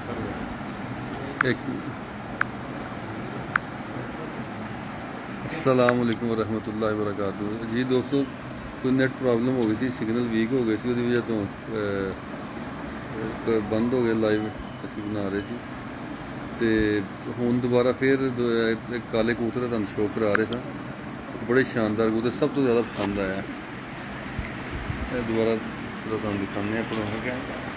अस्सलामुअलैकुम वरहमतुल्लाहि वबरकातुहू। जी दोस्तों, कोई नेट प्रॉब्लम हो गई सी, सिग्नल वीक हो गए सी, उसकी वजह तो बंद हो गया लाइव असीं बना रहे सी। तो हुण दोबारा फिर काले कबूतर तुहानूं शो करा रहे सा, बड़े शानदार कबूतर, सब तो ज़्यादा पसंद आया। दोबारा तुहानूं दिखाने अपना क्या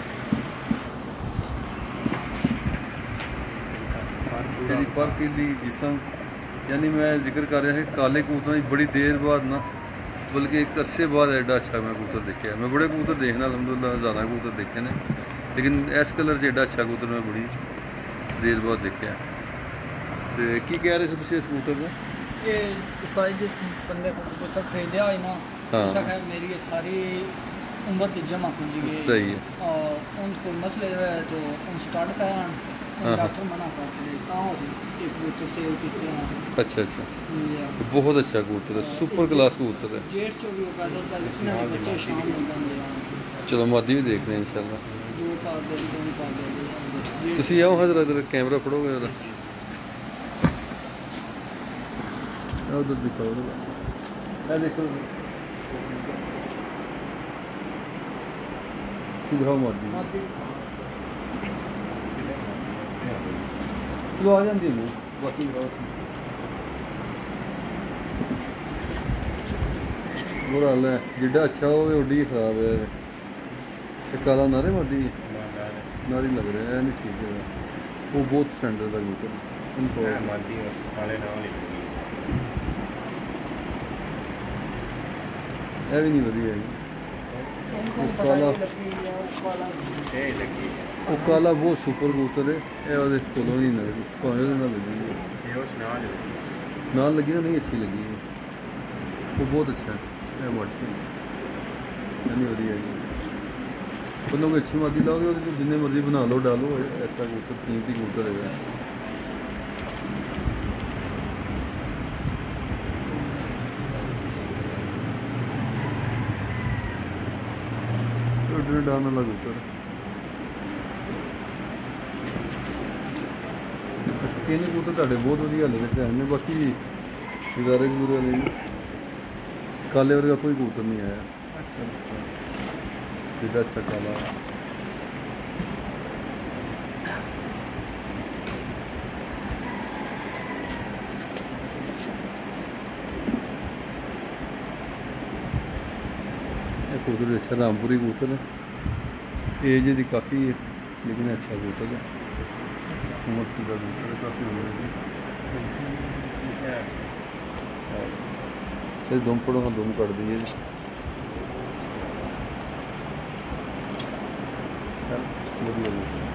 पर किली जिस यानी मैं जिक्र कर रहा है काले कबूतर की बड़ी देर बाद ना, बल्कि एक अरसे बाद एडा अच्छा मैं कबूतर देखा। मैं बड़े कबूतर देखना अलहमदुलिल्लाह ज़्यादा कबूतर देखे ने, लेकिन इस कलर से एडा अच्छा कबूतर मैं बड़ी देर बाद देखा। तो की कह रहे थे तुम इस कबूतर का? ये उस्ताद जिस बंदे को कबूतर खरीदा है ना, ऐसा है मेरी ये सारी उम्र की जमा कर दी है। सही है। और उनको मसले जो है तो उन स्टार्ट पे डॉक्टर मना कर चले कहाँ एक कबूतर सेल किए हैं। अच्छा अच्छा, बहुत अच्छा कबूतर है, सुपर क्लास कबूतर है। जेठ से भी होगा इतने बच्चे शाम में बन। चलो मादी भी देखते हैं इंशाल्लाह। दो पास दे तुसी आओ हाँ, जरा कैमरा फड़ोगे जरा, उधर दिखाओ, देखो सीधा मादी चलो आ जाती है बाकी बुरा हाल है, जिड्डा अच्छा हो उड्डी खराब है। काला नारे मादी नारी लग रहा है, नहीं ठीक है, वो बहुत स्टैंडर्ड का कबूतर उनको भी नहीं वधिया है। वो काला बहुत सुपर कबूतर है, ये कोलों नहीं लगती, भावें ना लगी नाल लगी ना, नहीं अच्छी लगी है, वो बहुत अच्छा है। नहीं वधिया है, मतलब कोई अच्छी मादी लाओगे और जिन्ने मर्जी बना लो डालो, ऐसा कबूतर कीमती कबूतर है। डालने वाला कबूतर तीन कबूतर तुहाडे बहुत वधिया हाले तक हैं, बाकी गुजारे गुजूरे वाले काले वर्गा कोई कबूतर नहीं आया। अच्छा जितना अच्छा काला कबूतर अच्छा रामपुरी कबूतर है, एज दी काफ़ी है लेकिन अच्छा कबूतर है, उम्र सीधा कबूतर है, काफ़ी उम्र है। दुम पड़ो हाँ, दुम कट दी है बढ़िया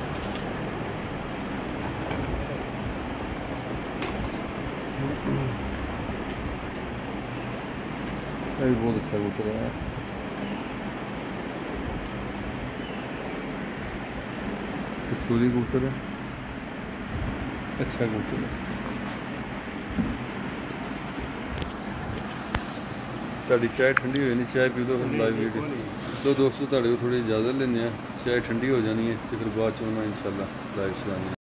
बहुत अच्छा कबूतर है। कसूरी कबूतर है, अच्छा कबूतर है। ताड़ी चाय ठंडी हो जानी, चाय पी दो फिर लाइव वीडियो। तो दोस्तों तुहाडे को थोड़ी इजाज़त लेने, चाय ठंडी हो जानी है तो फिर बाद च इंशाल्लाह लाइव चलानी।